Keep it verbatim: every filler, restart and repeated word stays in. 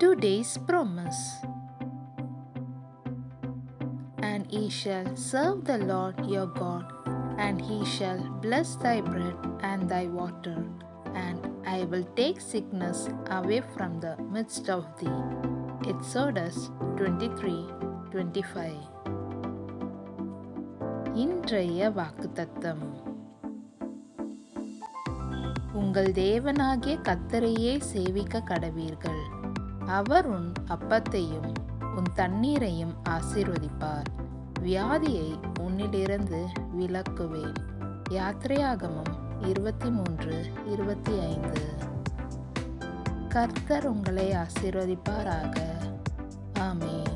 Today's promise. And ye shall serve the Lord your God, and he shall bless thy bread and thy water, and I will take sickness away from the midst of thee. Exodus twenty-three twenty-five. இன்றைய வாக்குத்தத்தம். உங்கள் தேவனாகிய கர்த்தரையே சேவிக்க கடவீர்கள். அவர் உன் அப்பத்தையும் உன் தண்ணீரையும் ஆசீர்வதிப்பார். வியாதியை உன்னிலிருந்து விலக்குவேன். யாத்திரையாகமம் இருபத்தி மூன்று இருபத்தி ஐந்து. கர்த்தர் உங்களை ஆசீர்வதிப்பாராக. ஆமென்.